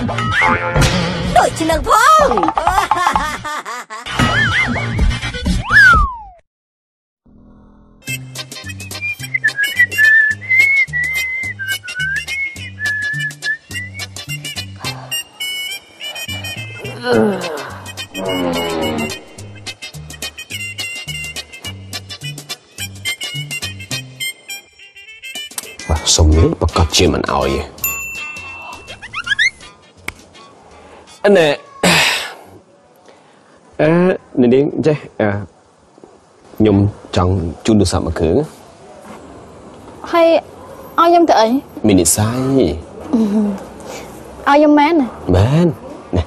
đội chừng năng phong sông miếng bật cọp chia mình ỏi vậy anh nè nè điên chứ nhung trong chun được sao mà cứ hay ai nhung vậy mình sai ai nhung mến này mến nè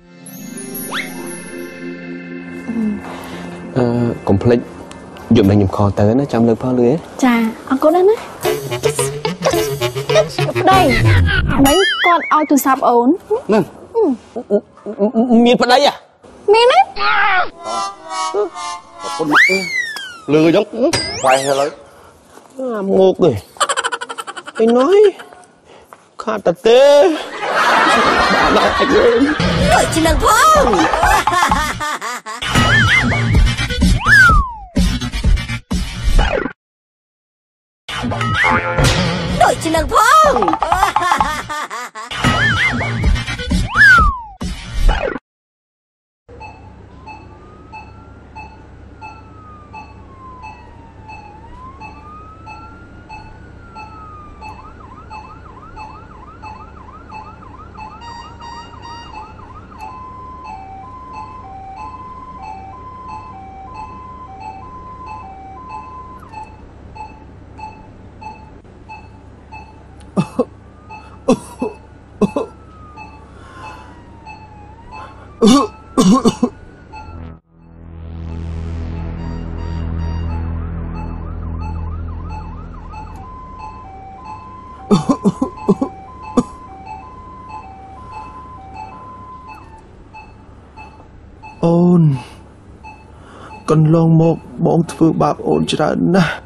complete dùng này nhung kho tới nó trong lưỡi phao lưỡi chà ông có đến đấy đây mấy con ao từ sạp ổn nè miền phần đây à miền đấy con mặt lừa giống quay hay lấy ngột rồi anh nói khá tật tê bà anh ơi đội chừng năng phong đội chừng năng phong ôn con long một bọn thưa bạp ôn trả nè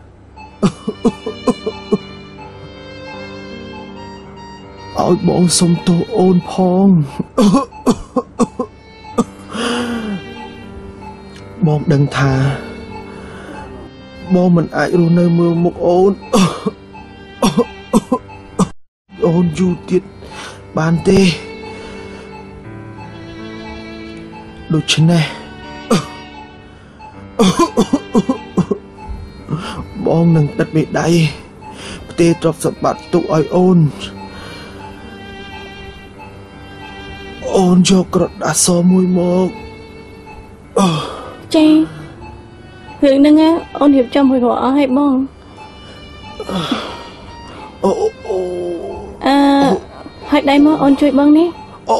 ôi bọn sông tô ôn phong bọn đừng thà bọn mình ai rồi nơi mưa một ôn ôn du tiết bàn tê đồ chân này bọn nâng đặt bị đầy tê trọc sập bát tụ ai ôn ôn cho cọt đã so mùi mọc cha việc nâng á ôn hiệp trong hồi rõ hay bông hãy đây mà ônជួយbông đi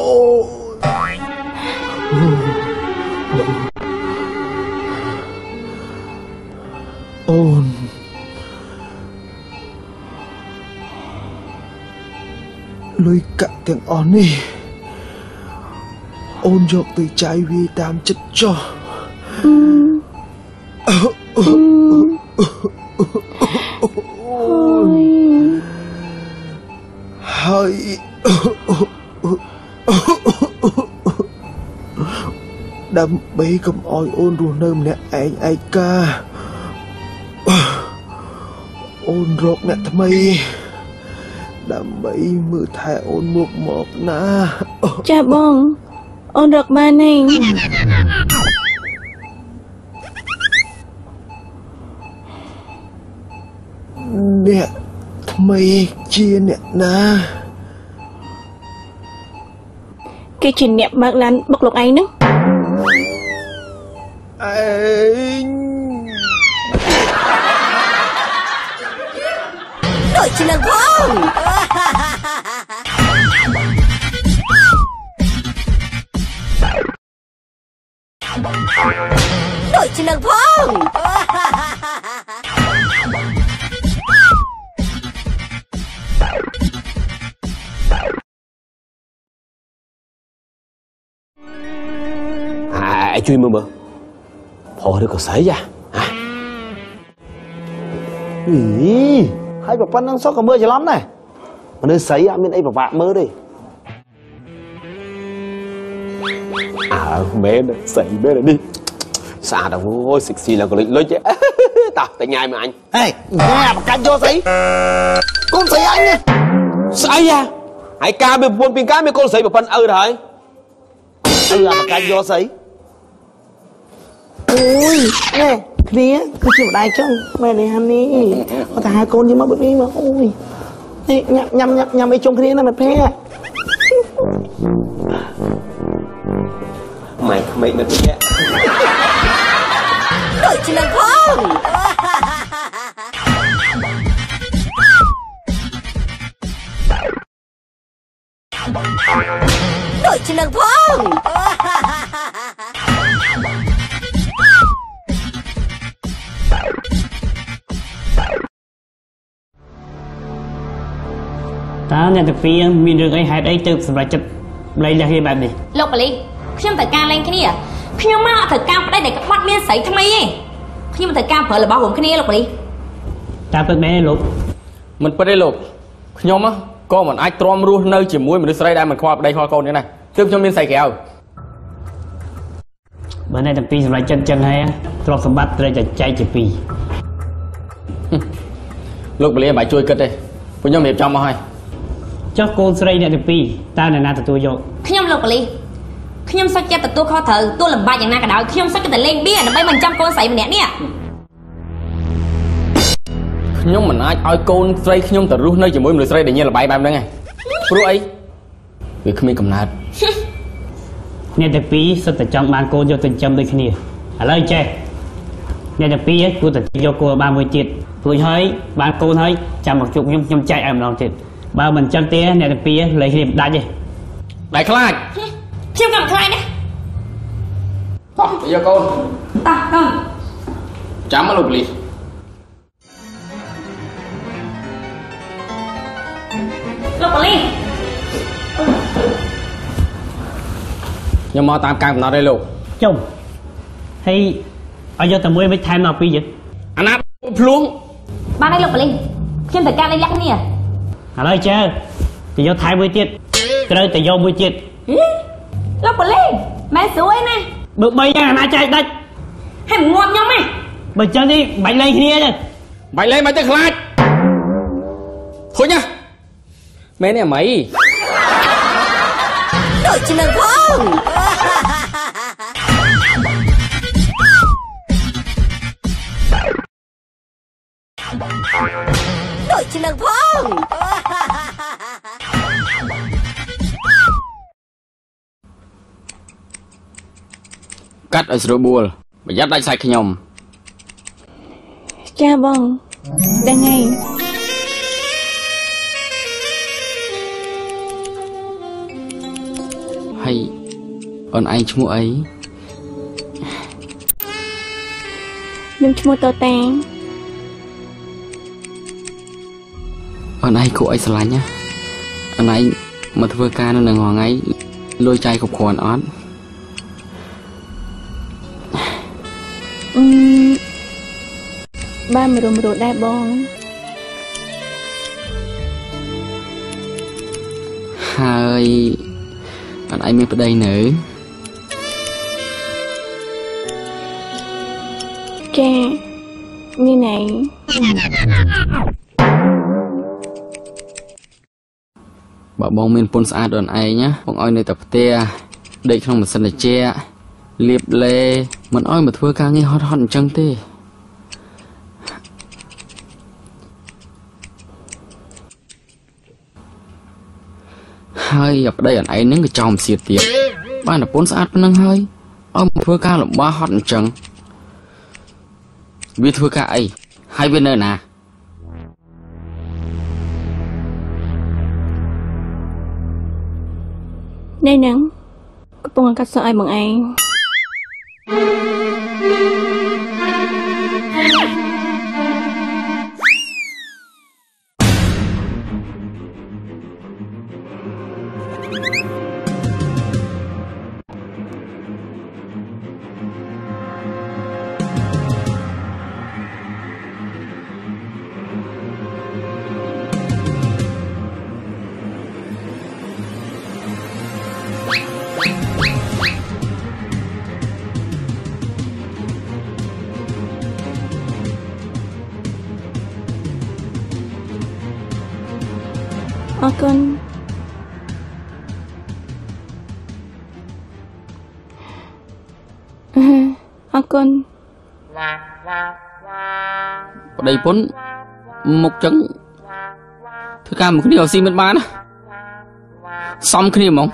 ôn lôi cạn tiếng ón đi ôn dọc từ trái vi tam chất cho hơi đâm bấy cầm oi ôn rùa nơm nè anh ai ca ôn rộp nè thầm mây đâm bấy mưa thai ôn mục mọc na cha bông ôn rộp ba này nè thầm mây chia nè na cái chuyện nẹp bạc lăn bọc lục ấy nữa anh đội chừng năng phong đội chừng năng phong ai chui mơ mơ phò được có sấy ra hả hai bà phân đang sót cả mưa cho lắm này mà nơi sấy à bên ấy bà vạ mơ đi mẹ xì mẹ này đi xa đâu ôi xì là còn lấy chứ tao tại nhai mà anh Ê, nghe mà canh vô xí. Con xí anh nha. xì à hãy ca bên buôn bên cá mấy con xì một phần rồi Mà canh vô xí. Ôi, nè, kia, cứ chịu đai cho mẹ này hắn đi. Có thằng hai con như mà bực đi mà, ôi. Nè, nhằm ấy trong kia nó mệt phê. mày mày nó tự nhẹ Đội chức năng phong. Đội chức năng phong. Ta nhận được phi mình được ấy hãy đấy từ phải chụp lấy ra khi bạn đi លោកប៉ូលីសខ្ញុំត្រូវការលេងគ្នាខ្ញុំមកត្រូវការប្តីដែលក្បត់មានស្រីថ្មីឯងខ្ញុំត្រូវការប្រើរបស់រួមគ្នាលោកប៉ូលីស ta tự bé lục មិនពិតទេលោកខ្ញុំក៏មិនអាចទ្រាំរស់នៅជាមួយមនុស្សស្រីដែលមិនខ្វល់ប្តីខ្វល់កូននេះដែរទើបខ្ញុំមានស្រីក្រៅ bữa nay thằng phi phải chân hay trọc sầm bắt rồi chạy chỉ phi លោកបលីបាយជួយគិតទេពួកខ្ញុំរៀបចំមកហើយ cho cô sấy này thằng phi ta này na tụi vô ខ្ញុំលោកប៉ូលីសខ្ញុំសុខចិត្តទទួលខុសត្រូវទោះលំបាកយ៉ាងណាក៏ដោយខ្ញុំសុខចិត្តតែលេងបៀដើម្បីមិនចាំកូនស្រីម្នាក់នេះខ្ញុំមិនអាចឲ្យកូនស្រីខ្ញុំទៅរស់នៅជាមួយមនុស្សស្រីដែលញ៉ាំលបាយបែបហ្នឹងឯងព្រោះអីវាគ្មានកំណត់ nè thằng phi sao tại trong ban cô vô tình châm đôi kia à lời che nè thằng phi cô tự vô cô 30 triệu tôi hơi ban cô hơi chăm một chục nhung chạy em lòng chết bao mình chân tía nè thằng phi lấy hiệp đại gì ដែរខ្លាចខ្ញុំក៏មិនខ្លាចដែរតោះទៅយកកូនតោះកូនចាំមកលោកបលីលោកប៉ូលីសខ្ញុំមកតាមការកំណត់ទេលោក chung hay ở vô tầm mươi mấy time nào phi vậy អាណាភ្លួងបានហើយលោកប៉ូលីសខ្ញុំត្រូវការលេងលក្ខគ្នា à lời che thì vô thay 10 tiết cái đây thì vô 10 tiết លោកប៉ូលីសម៉ែស្រួយណា bữa bay ra na chạy đất ហើយមិនងាប់ខ្ញុំទេ bây giờ đi bánh lên kia đây បាយលេងមិនទៅខ្លាចឃើញណាមែនទេអី Đội chức năng phong. Đội chức năng phong. កាត់ឲ្យស្រួលបួលប្រយ័ត្នដាច់សាច់ខ្ញុំ cha bông đang ngày ហើយអូនឯងឈ្មោះអី nhưng mua tàu tàng អូនឯងគួរឲ្យស្រឡាញ់ណាអូនឯងមកធ្វើការនៅនឹងថ្ងៃលុយចាយគ្រប់គ្រាន់អត់ ba mươi đồng đa bông ហើយអូនឯងមានប្តីនៅ cha như này បើបងមានពុនស្អាតអូនឯងណាបងឲ្យនៅតែផ្ទះដេកក្នុងម៉ាស៊ីនត្រជាក់លាបលេមិនឲ្យមកធ្វើការងារហត់អញ្ចឹងទេ ហើយអាប្តីអូនឯងនឹងក៏ចោមសៀតទៀតបានតែពុនស្អាតប៉ុណ្ណឹងហើយឲ្យមកធ្វើការលំបាកហត់អញ្ចឹងវាធ្វើការអីហើយវានៅណា đây nắng có bông cắt sợi bằng anh អរគុណអរគុណប្តីពុនមុខចឹងធ្វើការមួយគ្នាឲ្យស៊ីមិនបានណាសំគ្នាហ្មង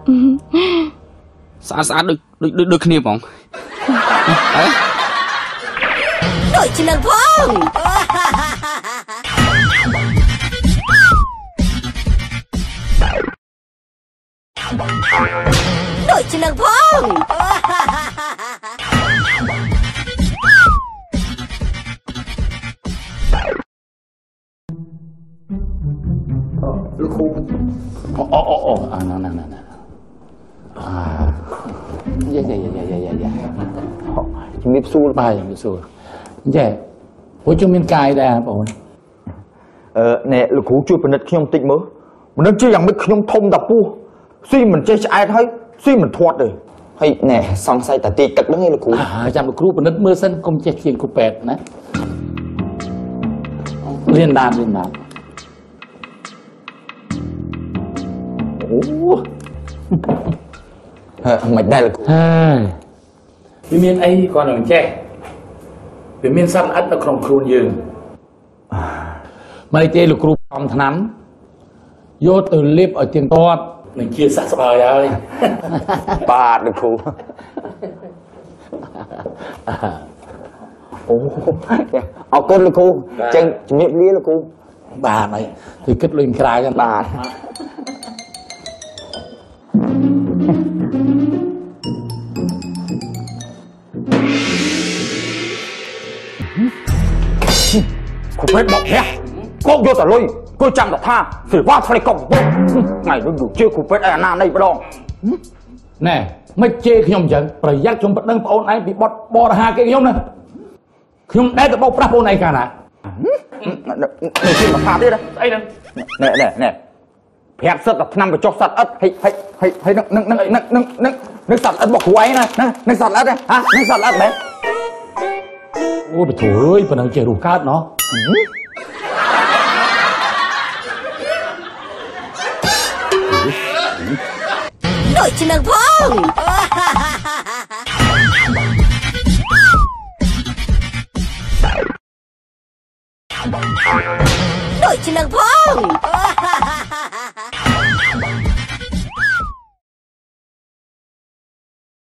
ស្អាតស្អាតដូចគ្នាហ្មងដូចជានឹងផងដូចជានឹងផងលោកគ្រូអូអាណាយ៉ាជំរាបសួរបាយជំរាបសួរយ៉ែពួកខ្ញុំមានកាយដែរបងប្អូនណែលោកគ្រូជួយពិនិត្យខ្ញុំតិចមើលមិនដឹងជាយ៉ាងម៉េចខ្ញុំធំតាពោះស៊ីមិនចេះឆ្អែតហើយស៊ីមិនធាត់ទេហើយណែសង្ស័យតាទីទឹកហ្នឹងឯងលោកគ្រូចាំលោកគ្រូពិនិត្យមើលសិនកុំចេះជាងគ្រូពេទ្យណារៀនបានអូមិនដែរលោកគ្រូវាមានអីគាត់នឹងចេះវាមានសត្វល្អិតនៅក្នុងខ្លួនយើងមិនទេលោកគ្រូអំថ្នាំយកទៅលាបឲ្យទៀងទាត់នឹងជាសះស្បើយហើយបាទលោកគ្រូអូអរគុណលោកគ្រូចឹងជំរាបលាលោកគ្រូបាទហើយគឺគិតលុយក្រៅហ្នឹងបាទគ្រូពេទ្យមកហះកោកយកតលុយគួយចាំតថាសេវាថ្លៃកុំថ្ងៃនោះយកជឿគ្រូពេទ្យឯអាណានៃម្ដងណែមិនជេរខ្ញុំអញ្ចឹងប្រយ័ត្នខ្ញុំប្តឹងប្អូនឯងពីបទបរិហាគេខ្ញុំណាខ្ញុំដែរទៅបោកប្រាស់ប្អូនឯងកាលណានេះជាមកថាទៀតស្អីហ្នឹងណែប្រាប់សិតតែឆ្នាំបញ្ចុះសត្វអិតហើយនឹងសត្វអិតមកគ្រូឯងណានឹងសត្វអិតហ៎នឹងសត្វអិតមែនអូបធូរអើយប៉ុណ្ណឹងចេះរស់កើតណោះដូចជានឹងផងដូចជានឹងផង